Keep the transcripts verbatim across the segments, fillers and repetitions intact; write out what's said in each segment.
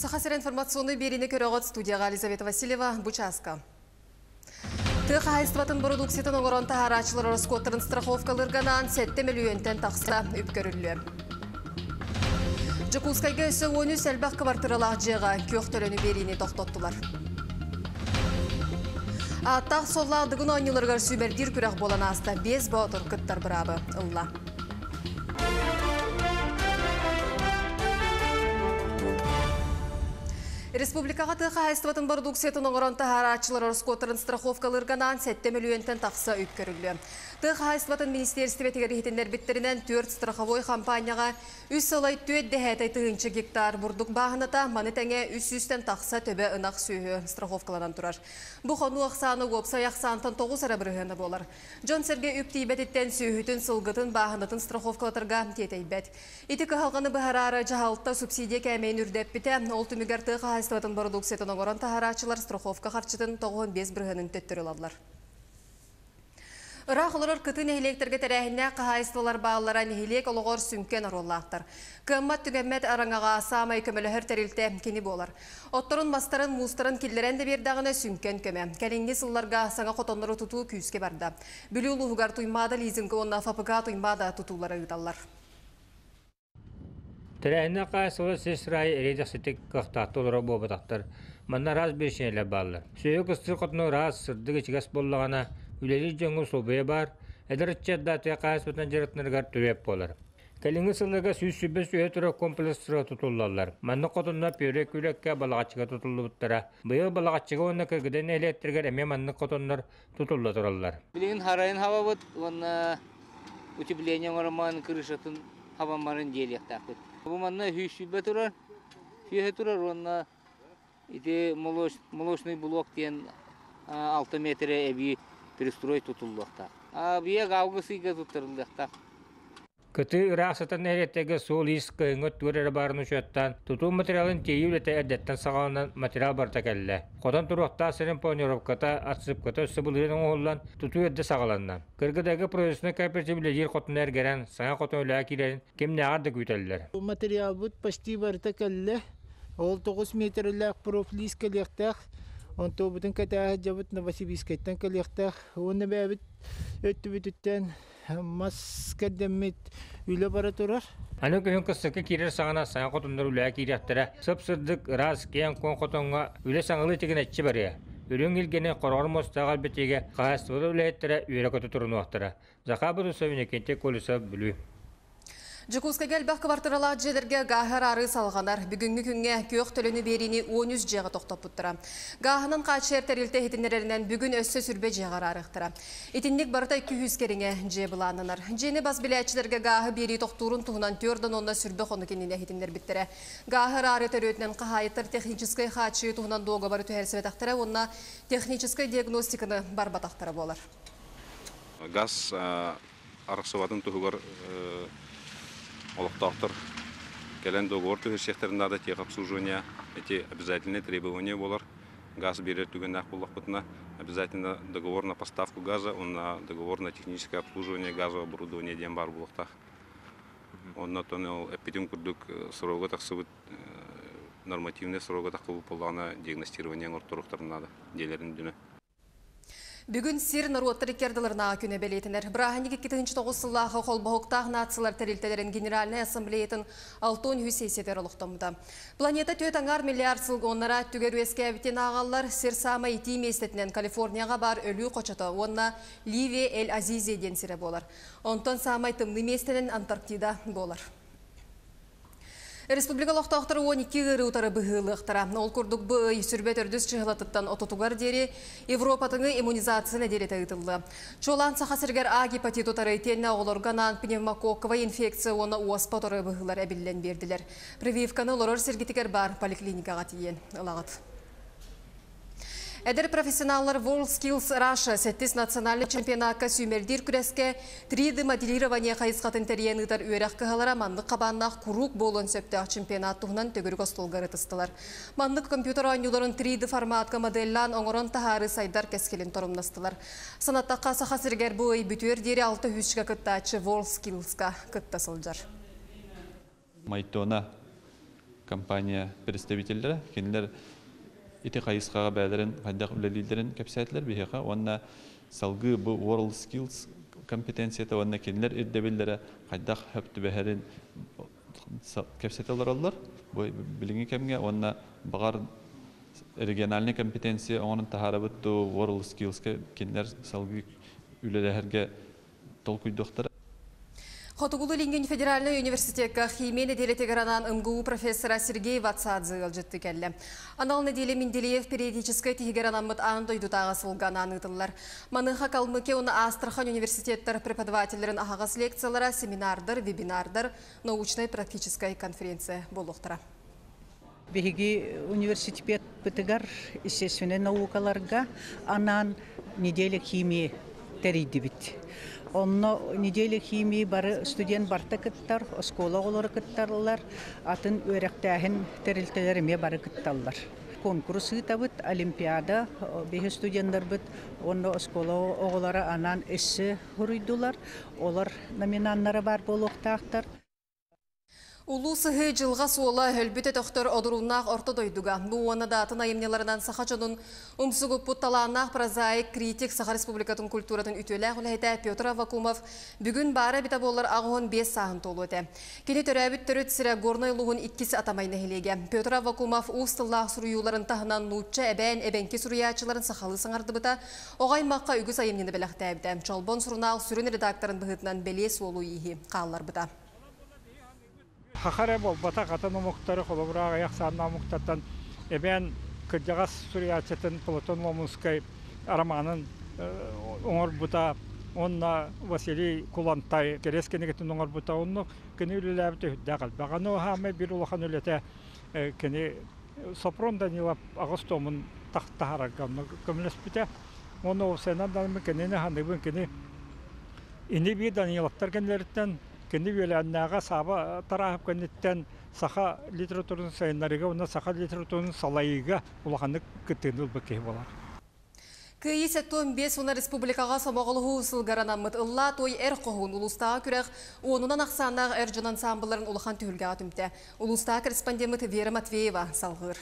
Сахасер информационный берене көрөгөт студияга Елизавета Васильева, Бучаска. Тыха хайстватын продукциятын оңорон тахарачылар Роскоттарын страховкалырганан сетте миллионтен тақса үпкөрүллү. Жакускайга өсі он үч әлбақ квартиралақ жеға көк төлөні берене тоқтоттылар. Аттақ соллағдығын ойнылырғар сүмердир күрәқ болан аста без баутыр кыттар бұрабы ұлла. Республикаға тыха хайстватын продукциятын оңорон тахарачылар Роскоттарын страховкалырганан сетте миллионтен тақса үпкөрүллү. Тыха хайстватын министерстве тегерихетендер биттеринен төрт страховой компанияға үс солай төт дәхәтай тыгынчы гектар бурдук бағыныта маны тәңе үс үстен тақса төбе ынақ сүйі страховкалардан тұрар. Бұ қону ақсаны опса яқсантын тоғыз ара бірігіні болар. Джон Серге үптейбәтеттен сүйітін сылғытын бағынытын страховкалатырға тетейбәт. Ити қағалғаны бұхарары жағалықта субсидия кәмейін үрдеп біте, ол түмігер тыха хайстватын продукциятын оңорон тахарачылар страховка қарчытын тоғын без бірігінің төттіріладылар. Ырақ олар кытын эхилектерге тәрәхіне қағайыстылар бағылара нехилек олығыр сүнкен ароллақтар. Кыммат түгеммет араңаға самай көміліхір тәрілті кені болар. Оттырын мастарын, мустарын келдерен де бердағыны сүнкен көмі. Кәлінге сылларға саңа қотонлары тұту күйіске барды. Бүлі ұлығығар тұймады лизингі онна фапыға тұймады тұтулары ұйталар. Тәрәхіне қағайыстылар сес райы әрейдіқсетек қақтақты олары бобатақтар. Манна раз бершенелі балылар. Сөйі қыстыр қотыны раз сырдығы чигас боллағана үлелі жоңғы собыя бар, әдірітчәдді атыя қағайыспытын жарытынырғар төбеп болар. Кәліңгі сылыға сүйіс-сүбес өе тұры комплекстыра тұтылалар. Манны қотынна пөрек үләкке балағатчыға тұтылы бұттара. Бұйыл балағатчыға оны кіргіден әлеттіргер әме манны қотынлар тұтылы тұралар. Білігін харайын хава бұд, оны утепление ораман крышатын хавамарын делектақ бұд. Бұл манны хүйіс-сүбе тұрар, хүйе тұрар, оны молочный блок ден алты метрі әбей перестрой тұтылдықта. Бия ғауғысыйға тұттырылдықта. Кыты ырақсатын әреттегі сол ис күйіңі түрері барын үшеттен, тұту материалын тейеулеті әдеттен сағалынан материал барта кәлі. Қодан тұруқта сәрін планировката, атсыпката өсі бұлырының оғылан тұту әдді сағаланна. Кыргыдағы проесіне кооперативлі жер қотын әргерен, саңа қотын өлі әкелерін кемне ағарды көйтелілер. Материал бұд почти барта кәлі. Ол тоғыз метрлік профлис кәлектәқ. Он то бутын катаа жабыт Новосибирскайттан калектах. Оны бәбит өттү бүтүттен мас кәдеммит үйле бара турар. Аны көйін кыстықы керер сағана саңа қотындар үлі әкерияқтыра. Сып-сырдық раз кейен кон қотынға үлі саңылы теген әтчі бария. Үрін елгені қорғар мостағал бетеге қағастығы үлі әттіра үйері көті тұрыны уақтыра. Зақа бұды сөйінекенте колыса бүлі. Жакуска гәлбәк квартиралақ жедерге ғахыр ары салғанар. Бүгінгі күнге көк төліні беріні он үч жеға тоқтап бұттыра. Ғахының қачер тәрілті етінерінен бүгін өссі сүрбе жеғар арықтыра. Етіндік барыта екі жүз керіңе же бұланынар. Жені бас біләтшілерге ғахы бері тоқтурын тұғынан төрдің онда сүрбе қоны кеніне етінер біттірі. Ғахыр ары төрөтінен қағайытыр техническай қачы тұғынан доғы бары түхәрсі бәтақтыра, онна техническай диагностиканы бар батақтыра болар. Газ арықсыватын тұғығыр Олықтақтыр кәлен договор түхір секторында да тех обслуживания, эти обязательные требования болар. Газ берер түген ақ болақ бұтына, обязательно договор на поставку газа, он на договор на техническое обслуживание газового оборудования ден бар болақтақ. Онна тоны эпидем күрдік сұрауға тақсы бұд нормативный сұрауға тақы болағына диагностирование ұрттырықтарына да делерін дүні. Бүгін сир наруаттыр керділеріна күні бәлейтінер. Бірағын екі мың тоғыз сыллағы қолбағықтағы нациялар тәрелтелерін Генеральный ассамблейтін алтын хүсейсетер олықтымды. Планета төт аңар миллиард сылғы онлара түгер өске әбітен ағалар сир сама ити местетінен Калифорнияға бар өлі қочаты, онна Ливия Эль-Азизе ден сірі болар. Онтан самай тымны местенен Антарктида болар. Республика лоқтақтары он екі ғыры ұтары бұғылықтыра. Ол күрдік бұй сүрбет үрдіс чығылатыттан ототуғар дері Европатыңы иммунизацияны дері тәйділі. Чолан сақасыргер А гепатит ұтары тенне оғылырғанан пневмококкова инфекция оны уаспа ұтары бұғылар әбілден берділер. Прививканы лорор сергетікер бар поликлиникаға тиен. Ұлағыт. Әдір профессионаллар WorldSkills Russia сәттіс национальный чемпионатқа сүймердер күреске три дэ моделирование қайысқатын тәрген ұтар үйерек қығалара мандық қабаннақ құруқ болын сөптіғ чемпионат тұғынан төгірік остолғары тұстылар. Мандық компьютер ойнуларын три дэ форматқа моделлан оңырын тахары сайдар кәскелін торымнастылар. Санаттаққа сақасыргер бұй бүтер дері алты хүшіға күттачы WorldSkillsқа күтті сылжар. Майтона компания представительдері, кенілер ити қайысқаға бәдерін, қайдақ үлелілерін кәпсәтілер бейхеқа. Онна салғы бұл World Skills компетенцияты, онна кенілер үрдебелері қайдақ хөпті бәхерін кәпсәтілер олар. Бұл біліңі кәмге, онна бағар региональный компетенция, оның тахары бұтты World Skills кенілер салғы үлелерге толкуйдықтары. Хотугулу Линген федеральный университетка химия неделеті гранан МГУ профессора Сергей Ватсадзе алжытты кәлі. Анал неделе Менделеев периодической тихигеранамыт андойду тағасылған анытылар. Маныха калмыке оны Астрахань университеттер преподавательерін ағағас лекциялара, семинардар, вебинардар, научной практической конференция болуқтыра. Беги университет бітігар естественный наукаларға анан неделе химия тәрейді бит. Онно неделе химии бары студент барта кыттар, оскола олары кыттарлар, атын өрәктәһен терилтелереме бары кытталлар. Конкурсы табыт, олимпиада, беги студенттар бит, онно оскола оғылары анан эссе хуруйдулар, олар номинаннары бар болуқтақтар. Улу сыхы жылға суола өлбіті төқтір одыруыннақ ортодойдуға. Бұл оны датын айымнеларынан сақачының ұмсығып бұтталаннақ прозаик, критик Саха Республикатын культуратын үтеләқ үләйті Петр Авакумов бүгін бары біта болар ағуын бес сағын толу өте. Кені төрәбіт түріт сірі горной луғын иккісі атамайны хелеге. Петр Авакумов ұстыллақ сұруюларын тағынан нұтча әбән әбәнке сұруячыларын сақалы саңарды бұта оғаймаққа үгіз айымнені біләқті әбді. Чолбон сұрунаğı сүрін редакторын бұғытынан белес олу ехи қалар бұта. Хахаре бол бата катаны муктары холобрага яхсанна муктаттан эбен кыджагас суриячетін Платон Ломунский романын оңор бута онна Василий Кулантай керескенегетін оңор бута онны кені үліләбіті хүддәғал. Бағаны оғаме бір улахан үлеті кені Сопрон Данилов Агостомын тақтағарағаны көмілес біте. Оны осайнан данымы кенені ханыбын кені инеби Даниловтар кенілеріттен кенді өләннәға сабы тарағып кенеттен саха литературын сайынларыға, оны саха литературын салайыға улағаны күттіңіл бүкей болар. Күйі сәттуын бес оны республикаға самоғылығы ұсылғаранамыд ұлла той әр қоғын ұлыстағы күрәқ, онынан ақсандағы әр жын ансамбларын ұлыған түйілге атымды. Ұлыстағы корреспонденті Вера Матвеева салғыр.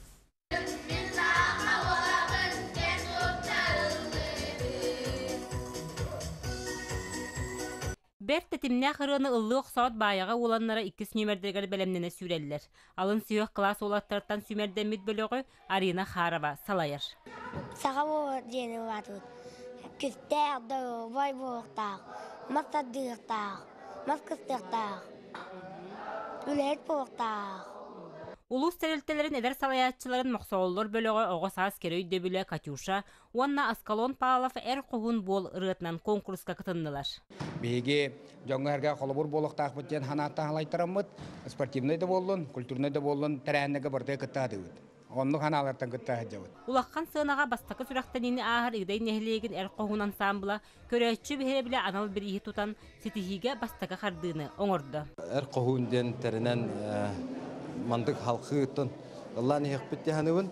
Берт тетимне қырыны ыллық саат баяға оланнара иккіс нөмердергер бәлемнені сүрелілер. Алын сүйек класс олаттардан сүмердемет бөлігі Арина Харова салайыр. Саға болы дені батуд. Күстәқ, дұры, бай болықтақ, мастаддықтақ, маскыстықтақ, үлет болықтақ. Улус тәрелтелерін әдер салаятчыларын мұқсауылыр бөлігі оғысағыз керей дөбілі Катюша, онна Аскалон Павлов әр қоғын бол ұрытынан конкурсқа кытыннылар. Беге жоңғарға қолыбыр болықтақ бұттен ханаттан алайтырамыд, спортивный да болын, культурный да болын, тәрәнігі бірді күттады өт. Онны ханалардан күттағы жауыд. Улаққан сығынаға бастақы сүрақтанені ағыр игдай нәхілеген әр қоғын ансамбыла көрәтші бігері біле анал бір ехі тұтан сетихиге бастақы қардыны оңырды. Әр қоғынден тәрінен мандық халқы ұттын ұллан еқ бітті хануын.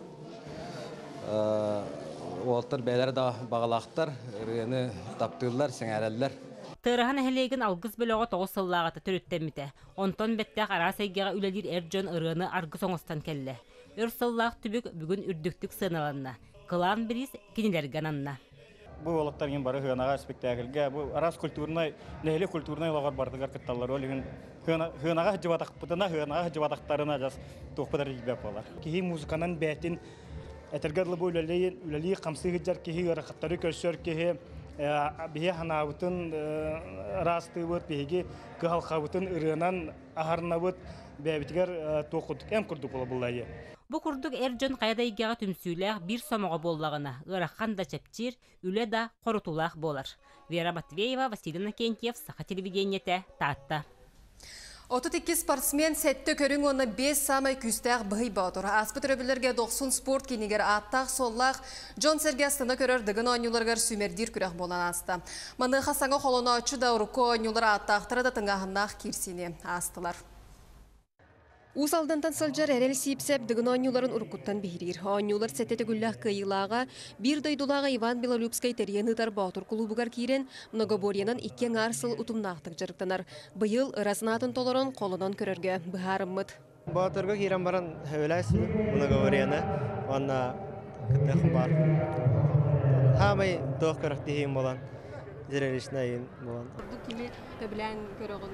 Олтыр бәйлер да бағалақтар, үргені таптығылар, сеңәрәлілер. Тырыхан әхілеген алғыз бөліға тоғыз сыллағаты түріттеміті. Онтон бәттәқ арасайгеға үлелер әрджон ұрғыны арғы соңыстан кәлі. Өр сыллақ түбік бүгін үрдіктік сыналанна. Қылан біріз кенелерген анна. Бұл олықтармен бары ғынаға спектакльге, бұл арас культурнай, нәхілі культурнай олағар бардығар кітталар олығын ғынаға жыватақпытына, ғынаға жыватақтарына жас тоқпыдар егбәп олар. Кейі музыканан бәтін әтіргарлы бұл үләлі қамсы ғыджар кейі ғырақаттары көрсөр кейі бейе ханабытын расты бұд, бейге ғалқабытын ұрынан ағарына бұд, бәбітігер тоқыдық әм күрдік олы бұлайы. Бұ күрдік әрджон қайдайгеға түмсүйләқ бір сомоға боллағына, ғыраққан да чәпчір, үлі да қорытулақ болар. Вера Матвеева, Василина Кентьев, Саха телевидениеті, Татта. отуз эки спортсмен сәтті көрің оны бес самай күстәқ бұғый баутыр. Аспыт өрөбілерге доқсын спорт кенегер аттақ соллақ Джон Сергестіні көрір дығын ойнуларғар сүмердер күрәқ болан асты. Маны қасаңы қолына очы да ұрықы ойнулар аттақтыры да тыңағынақ керсіне астылар. Уз алдантан сылжар әрел сипсеп дығын ойнуларын ұрқыттан бейрер. Ойнулар сәттеті күлләқ қиылаға, бір дойдулаға Иван Белолюбскай тәрияныдар баутыр клубығар кейрен, многоборьянан иккен арсыл ұтымнақтық жарықтанар. Бұйыл ырасынатын толырын қолынан көрерге бұхарыммыд. Батырга кирен баран хөвеләс многоворена, онна кытахым бар. Хамай тох карактихим болан. Зрелищный болан. Кими төблән көрөгөн.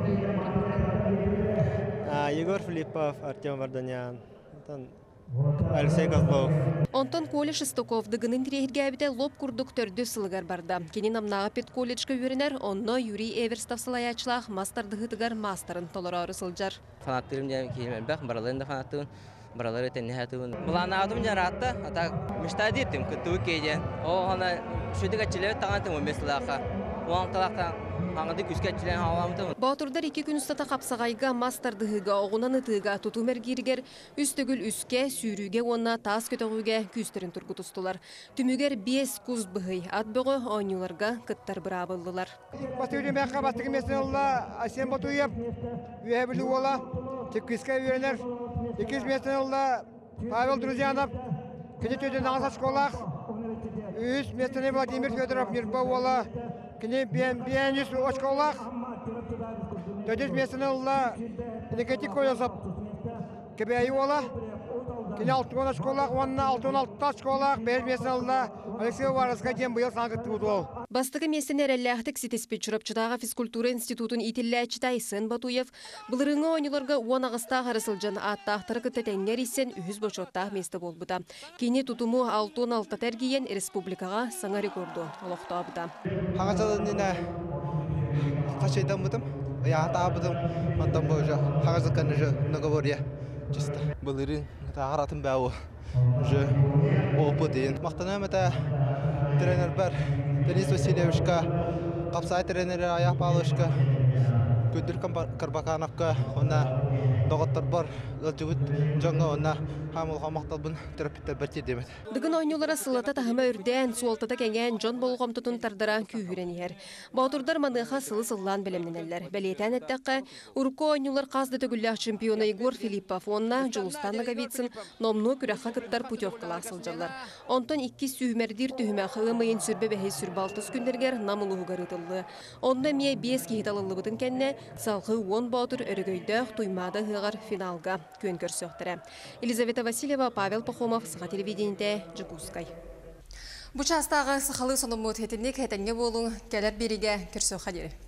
А Егор Филиппов, Артем Варданян, Алексей Козлов. Онтон колледж Истоков дыгынын тирехиргәбите лоб курдук төрдү сылыгар барда. Кени намнага пет колледжга үренер, онно Юрий Эверстов сылаячлах мастер дыгытыгар мастерын толорары сылжар. Фанаттырым жа киймен бак бараларында фанаттын, баралары теннехатын. Буланадым жаратта, ата мечта диттим кыттуу кейден. О ана шүдүгө чилеп тагантым меслака. Уан калакта аңды күскәчлән халамды. Батурдар ике күн устата капсагайга мастер дыгыга огунан ытыга тутумер киргер үстөгүл үскә сүйрүгө онна тас көтөгүгө күстерин тургутустулар. Түмүгер бес куз быгый атбыгы ойнуларга кыттар бырабылдылар. Бастырды мәкка бастыгы меселла Асен Батуев үебилүү ола теккискә үйренер. екі жүз меселла Павел Друзьянов кенетөдөн аңса школах. Үз меселе Владимир Федоров Мирбаула кене бен бенис очколах. Төдүз меселла Никитик Коязов кебеи ола. Кене алтын школах, онна алтын алты школах, бер меселла Алексей Вараска дем быйыл саңгытты удол. Бастыгы месен әрәлләхтік ситеспет чурапчыдағы физкультура институтын итилләчі Тайсын Батуев бұлырыңы ойныларға он ағыста қарысылжан аттақтыры күттәтәңгер исен үхіз бошоттақ месті болбыда. Кені тутуму алтын алты тәргейен республикаға саңа рекорду олықта абыда. Хағазалын нені қашайдан бұдым, яғата абыдым, мантан бұжа, хағазыққаны жы наговория. Бұлырың тағаратын бәуі жы опы дейін. Мақтанам әті тренер бар. Денис Васильевичка, Капсай тренері Аяқ Павловичка, Күдір Карбакановка, она доғыттар бар, ұлжығыт жаңға она хамылға мақталбын терапевтер бәтер демет. Дығын ойнулара сылата тахыма үрден, суолтата кәнген жон болғам тұтын тардара күйірен ер. Баутурдар маныға сылы сыллан білімненелер. Бәлетен әттәққа, Урко ойнулар қазды төгілләқ чемпионы Егор Филиппов, онна Жолустан Наговицын, номну күрәққа кыттар путевкалақ сылжалар. Онтон икки сүймердир түхімә қылымайын сүрбе бәхей сүрбалтыз күндергер намылығы ғарытылы. Онда мие бес кейталылы бұтын кәнне, салқы он баутур өрігөйдәқ туймады ғығар финалға көн көрсөқтірі. Елизавета Васильева, Павел Пахомов, Саха телевидениеде, Джигускай. Бұчастағы сақалы сонымы өтетінік әтәңге болуң, кәлер береге көрсөқ қадері.